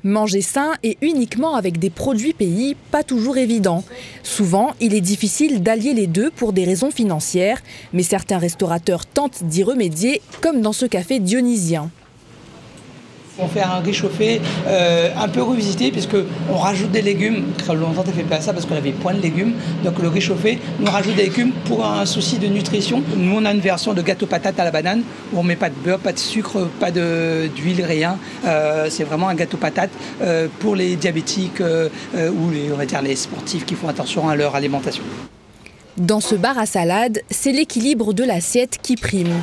Manger sain et uniquement avec des produits pays, pas toujours évident. Souvent, il est difficile d'allier les deux pour des raisons financières, mais certains restaurateurs tentent d'y remédier, comme dans ce café dionysien. On fait un réchauffé un peu revisité puisqu'on rajoute des légumes. Très longtemps, on ne fait pas ça parce qu'on avait point de légumes. Donc le réchauffé, nous rajoute des légumes pour un souci de nutrition. Nous, on a une version de gâteau patate à la banane où on ne met pas de beurre, pas de sucre, pas d'huile, rien. C'est vraiment un gâteau patate pour les diabétiques ou on va dire les sportifs qui font attention à leur alimentation. Dans ce bar à salade, c'est l'équilibre de l'assiette qui prime.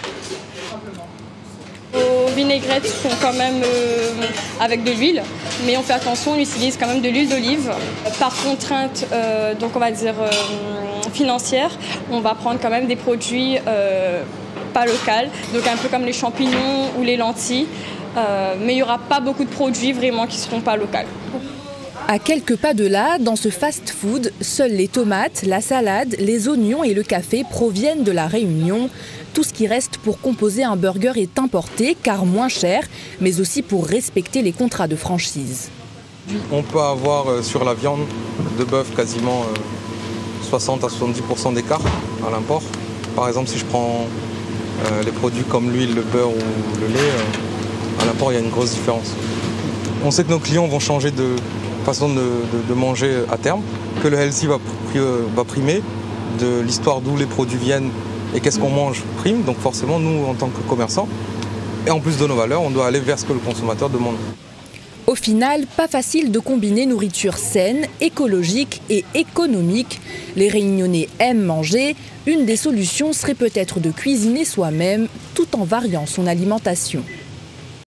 Nos vinaigrettes sont quand même avec de l'huile, mais on fait attention, on utilise quand même de l'huile d'olive. Par contrainte, donc on va dire financière, on va prendre quand même des produits pas locaux, donc un peu comme les champignons ou les lentilles, mais il n'y aura pas beaucoup de produits vraiment qui ne seront pas locaux. À quelques pas de là, dans ce fast-food, seules les tomates, la salade, les oignons et le café proviennent de la Réunion. Tout ce qui reste pour composer un burger est importé, car moins cher, mais aussi pour respecter les contrats de franchise. On peut avoir sur la viande de bœuf quasiment 60 à 70% d'écart à l'import. Par exemple, si je prends les produits comme l'huile, le beurre ou le lait, à l'import, il y a une grosse différence. On sait que nos clients vont changer de façon de manger à terme, que le healthy va primer, de l'histoire d'où les produits viennent et qu'est-ce qu'on mange prime. Donc forcément, nous, en tant que commerçants, et en plus de nos valeurs, on doit aller vers ce que le consommateur demande. Au final, pas facile de combiner nourriture saine, écologique et économique. Les Réunionnais aiment manger. Une des solutions serait peut-être de cuisiner soi-même tout en variant son alimentation.